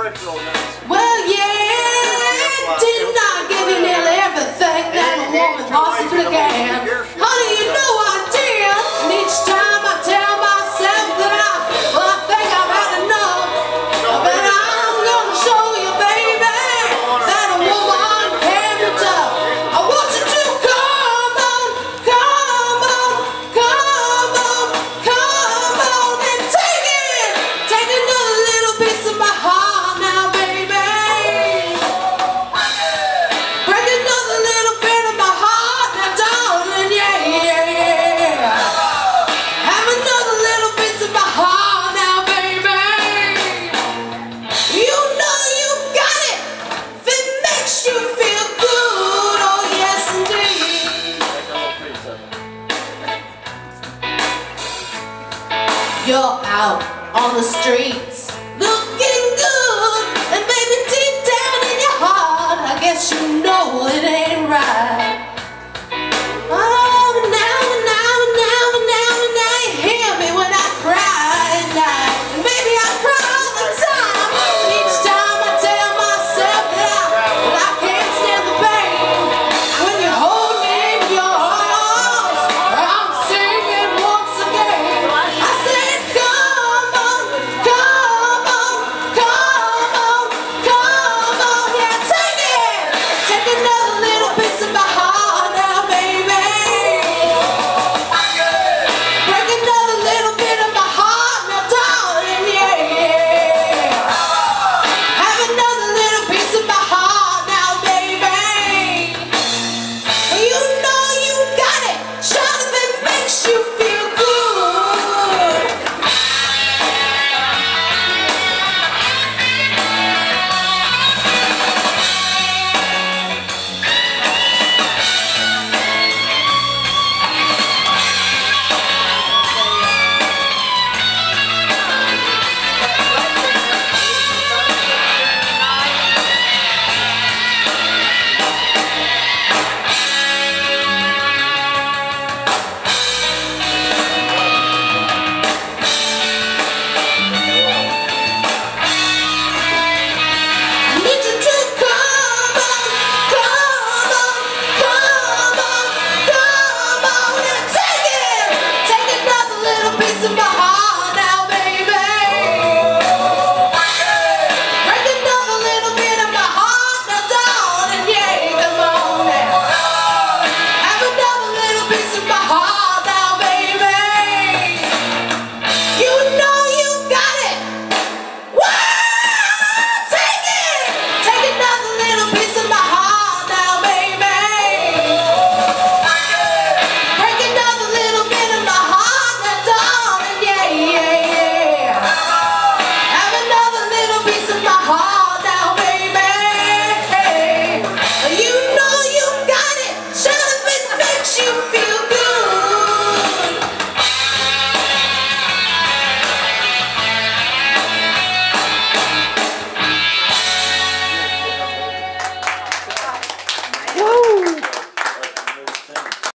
Well, yeah, did not give you nearly everything that a woman possibly can. Honey, you know I did. And each time I tell myself that I think I've had enough. But I'm gonna show you, baby, that a woman can be tough. I want you to come on, come on, come on, come on and take it. Take another little piece of my heart now, baby. Break another little bit of my heart now, darling, yeah, yeah, yeah. Have another little piece of my heart now, baby. You know you got it if it makes you feel good, oh yes indeed. You're out on the streets